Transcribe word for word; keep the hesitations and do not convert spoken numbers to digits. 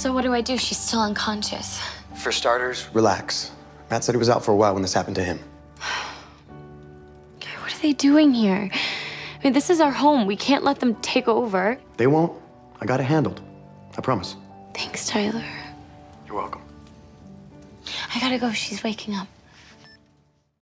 So what do I do? She's still unconscious. For starters, relax. Matt said he was out for a while when this happened to him. What are they doing here? I mean, this is our home. We can't let them take over. They won't. I got it handled. I promise. Thanks, Tyler. You're welcome. I gotta go. She's waking up.